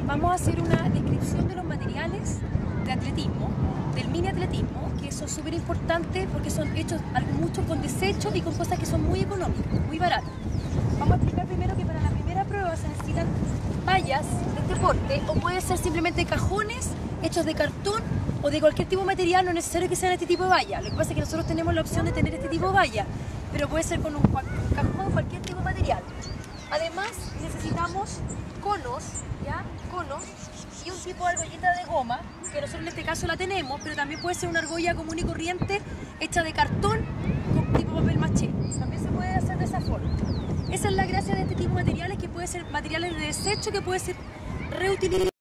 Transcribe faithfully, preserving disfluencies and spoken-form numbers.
vamos a hacer una descripción de los materiales de atletismo, del mini atletismo, que son súper importantes porque son hechos muchos con desechos y con cosas que son muy económicas, muy baratas. Vamos a explicar primero que para la primera prueba se necesitan vallas de deporte o puede ser simplemente cajones hechos de cartón o de cualquier tipo de material, no es necesario que sean este tipo de valla. Lo que pasa es que nosotros tenemos la opción de tener este tipo de valla, pero puede ser con un cajón, cualquier tipo de material. Además necesitamos conos, ¿ya? Conos y un tipo de argollita de goma, que nosotros en este caso la tenemos, pero también puede ser una argolla común y corriente hecha de cartón con tipo papel maché. También se puede hacer de esa forma. Esa es la gracia de este tipo de materiales, que puede ser materiales de desecho que puede ser reutilizado.